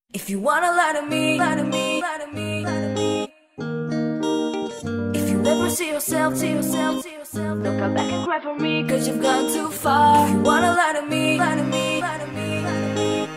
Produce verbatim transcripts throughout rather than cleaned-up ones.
If you wanna lie to me, lie to me, lie to me, lie to me. If you ever see yourself, see yourself, see yourself, don't come back and cry for me, cause you've gone too far. If you wanna lie to me, lie to me, lie to me, lie to me.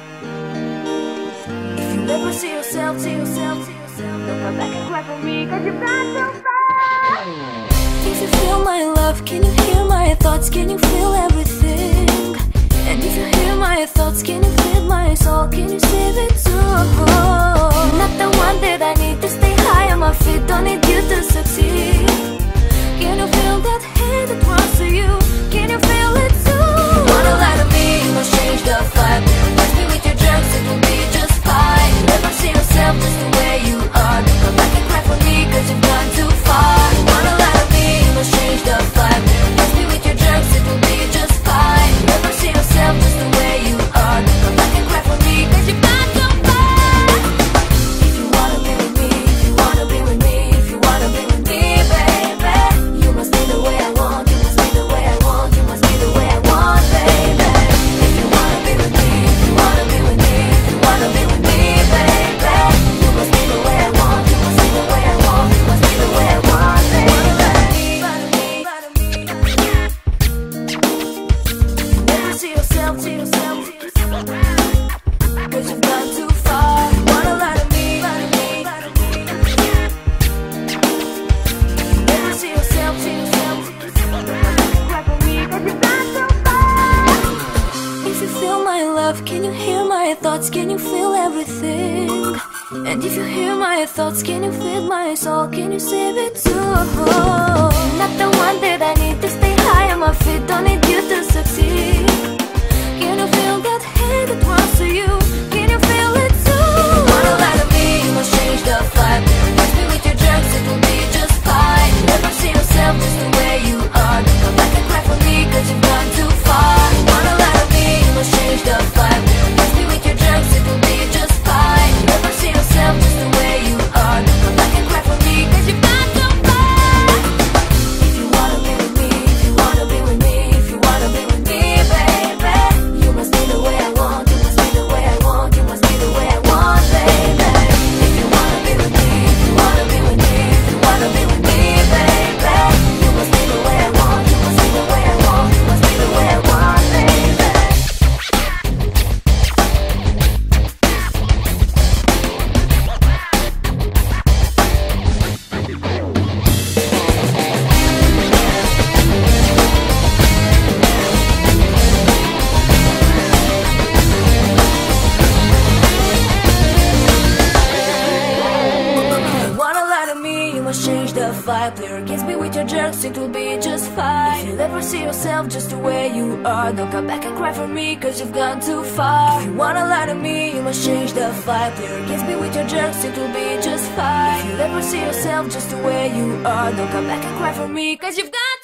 If you ever see yourself, see yourself, see yourself, don't come back and cry for me, cause you've gone too far. If you feel my love, can you hear my thoughts, can you feel everything? And if you hear my thoughts, can you feel my soul, can you save it too? You're not the one that I need to stay high on my feet, don't need you to succeed. Can you feel that hate that runs to you? Can you feel it too? You wanna lie to me, you must change the vibe. Touch me with your drugs, it will be just fine. Never see yourself just the way you are. Don't come back and cry for me, cause you've gone too far. You wanna lie to me, you must change the vibe. Touch me with your drugs, it will be just fine. Never see yourself just the way you are. Don't come back and cry for me, cause you've gone too far. If you wanna be with me, if you wanna be with me, if you wanna be with me, baby, you must be the way I want, you must be the way I want, you must be the way I want, baby. If you wanna be with me, if you wanna be with me, if you wanna be with me, baby, you must be the way I want, you must be the way I want, you must be the way I want, baby. Never see yourself, see yourself, see yourself, cause you've gone too far. You wanna lie to me, lie to me, lie to me. Never see yourself, see yourself, see yourself, cry for me, cause you've gone too far. If you feel my love, can you hear my thoughts, can you feel everything? And if you hear my thoughts, can you feel my soul, can you save it too? Not the one that I need to stay high on my feet, don't need you to succeed. Can you feel that hate that runs to you? Can you feel it too? You wanna lie to me, you must change the vibe. Touch me with your drugs, it will be just fine. Never see yourself just the way you are. Don't come back and cry for me, cause you've gone too far. You wanna lie to me, you must change the vibe. Touch me with your drugs, it will be just fine. Never see yourself just the way you are. Don't come back and cry for me, cause you've gone too far. If you wanna be with me, if you wanna be with me, if you wanna be with me, baby, you must be the way I want, you must be the way I want, you must be the way I want, baby. If you wanna be with me, if you wanna be with me, if you wanna be with me, baby, you must be the way I want, you must be the way I want, you must be the way I want, baby. Wanna lie to me, you must change the vibe. Play your games, be with your jerks, it will be just fine. If you ever see yourself just the way you are, don't come back and cry for me, cause you've gone too far. If you wanna lie to me, you must change the vibe. Play your games, be with your jerks, it will be just fine. If you ever see yourself just the way you are, don't come back and cry for me, cause you've gone